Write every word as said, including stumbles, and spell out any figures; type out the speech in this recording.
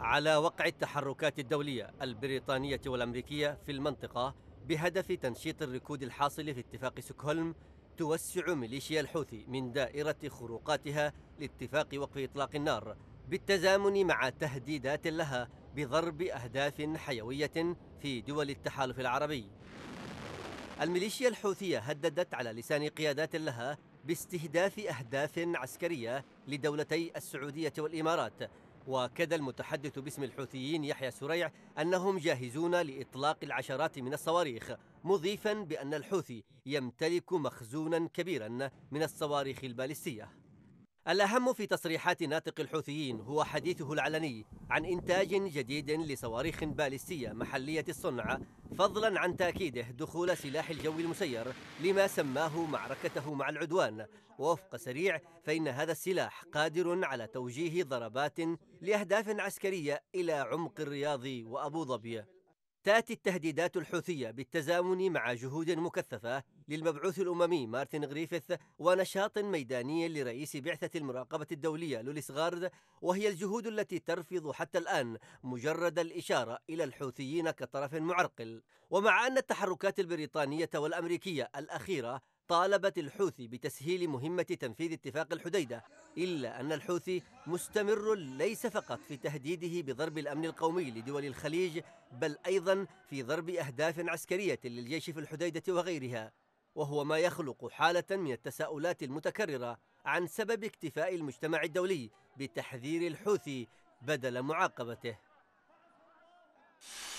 على وقع التحركات الدولية البريطانية والأمريكية في المنطقة بهدف تنشيط الركود الحاصل في اتفاق ستوكهولم، توسع ميليشيا الحوثي من دائرة خروقاتها لاتفاق وقف إطلاق النار بالتزامن مع تهديدات لها بضرب أهداف حيوية في دول التحالف العربي. الميليشيا الحوثية هددت على لسان قيادات لها باستهداف أهداف عسكرية لدولتي السعودية والإمارات، وكذا المتحدث باسم الحوثيين يحيى سريع أنهم جاهزون لإطلاق العشرات من الصواريخ، مضيفا بأن الحوثي يمتلك مخزونا كبيرا من الصواريخ البالستية. الأهم في تصريحات ناطق الحوثيين هو حديثه العلني عن إنتاج جديد لصواريخ باليستية محلية الصنع، فضلا عن تأكيده دخول سلاح الجو المسير لما سماه معركته مع العدوان. ووفق سريع فإن هذا السلاح قادر على توجيه ضربات لأهداف عسكرية إلى عمق الرياض وأبو ظبي. تأتي التهديدات الحوثية بالتزامن مع جهود مكثفة للمبعوث الأممي مارتن غريفيث ونشاط ميداني لرئيس بعثة المراقبة الدولية لوليس غارد، وهي الجهود التي ترفض حتى الآن مجرد الإشارة إلى الحوثيين كطرف معرقل. ومع أن التحركات البريطانية والأمريكية الأخيرة طالبت الحوثي بتسهيل مهمة تنفيذ اتفاق الحديدة، إلا أن الحوثي مستمر ليس فقط في تهديده بضرب الأمن القومي لدول الخليج، بل أيضا في ضرب أهداف عسكرية للجيش في الحديدة وغيرها، وهو ما يخلق حالة من التساؤلات المتكررة عن سبب اكتفاء المجتمع الدولي بتحذير الحوثي بدل معاقبته.